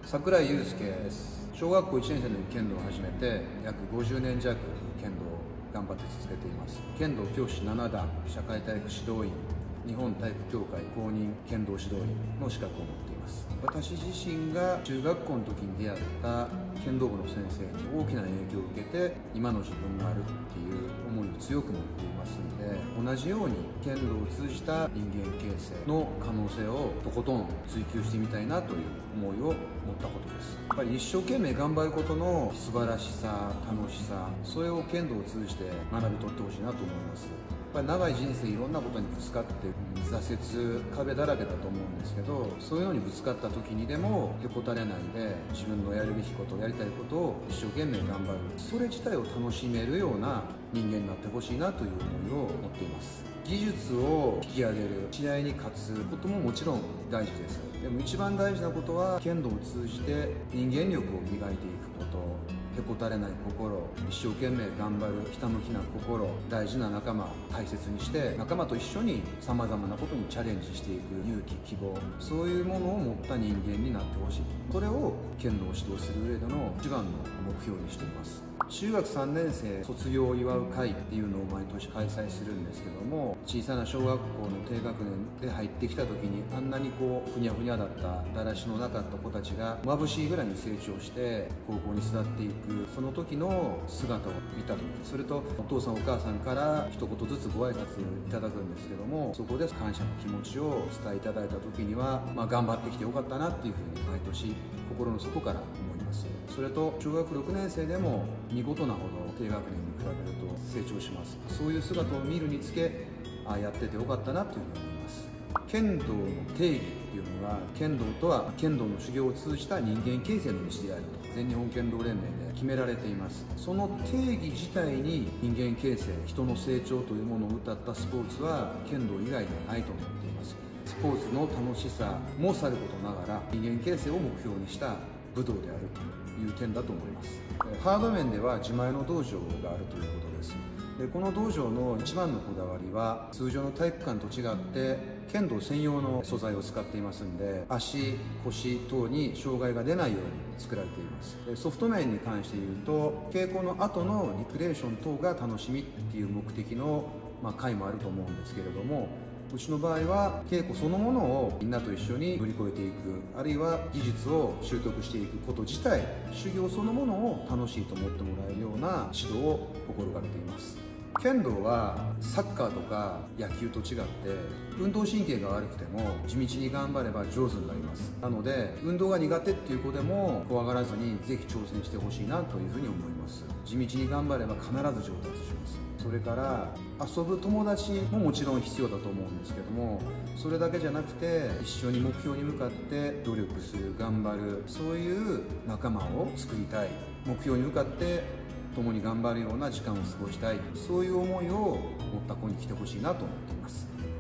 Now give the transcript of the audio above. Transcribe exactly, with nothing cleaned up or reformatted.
櫻井祐介です。小学校いちねん生の時剣道を始めて約ごじゅうねん弱剣道を頑張って続けています。剣道教師ななだん、社会体育指導員、日本体育協会公認剣道指導員の資格を持っています。私自身が中学校の時に出会った剣道部の先生に大きな影響を受けて今の自分があるっていう思いを強く持っていますので、同じように剣道を通じた人間形成の可能性をとことん追求してみたいなという思いを持ったことです。やっぱり一生懸命頑張ることの素晴らしさ、楽しさ、それを剣道を通じて学び取ってほしいなと思います。やっぱり長い人生いろんなことにぶつかって挫折壁だらけだと思うんですけど、そういうのにぶつかった時にでもへこたれないで自分のやるべきことやりたいことを一生懸命頑張る、それ自体を楽しめるような人間になってほしいなという思いを持っています。技術を引き上げる、試合に勝つことももちろん大事です。でも一番大事なことは剣道を通じて人間力を磨いていくこと、へこたれない心、一生懸命頑張るひたむきな心、大事な仲間を大切にして仲間と一緒にさまざまなことにチャレンジしていく勇気、希望、そういうものを持った人間になってほしい。これを剣道を指導する上での一番の目標にしています。中学さんねん生卒業を祝う会っていうのを毎年開催するんですけども、小さな小学校の低学年で入ってきた時にあんなにこうふにゃふにゃだっただらしのなかった子たちが眩しいぐらいに成長して高校に育っていく、その時の姿を見た時、それとお父さんお母さんから一言ずつご挨拶いただくんですけども、そこで感謝の気持ちを伝えいただいた時には、まあ、頑張ってきてよかったなっていうふうに毎年心の底から思います。それと小学ろくねん生でも見事なほど低学年に比べると成長します。そういう姿を見るにつけ、ああやっててよかったなというふうに思います。剣道の定義っていうのは、剣道とは剣道の修行を通じた人間形成の道であると全日本剣道連盟で決められています。その定義自体に人間形成、人の成長というものを謳ったスポーツは剣道以外ではないと思っています。スポーツの楽しさもさることながら人間形成を目標にした武道であるという点だと思います。ハード面では自前の道場があるということです。でこの道場の一番のこだわりは、通常の体育館と違って剣道専用の素材を使っていますので、足、腰等に障害が出ないように作られています。でソフト面に関して言うと、稽古の後のリクレーション等が楽しみっていう目的の、まあ、回もあると思うんですけれども、うちの場合は稽古そのものをみんなと一緒に乗り越えていく、あるいは技術を習得していくこと自体、修行そのものを楽しいと思ってもらえるような指導を心がけています。剣道はサッカーとか野球と違って運動神経が悪くても地道に頑張れば上手になります。なので運動が苦手っていう子でも怖がらずにぜひ挑戦してほしいなというふうに思います。地道に頑張れば必ず上達します。それから遊ぶ友達ももちろん必要だと思うんですけども、それだけじゃなくて一緒に目標に向かって努力する、頑張る、そういう仲間を作りたい、目標に向かって共に頑張るような時間を過ごしたい、そういう思いを持った子に来てほしいなと思っています。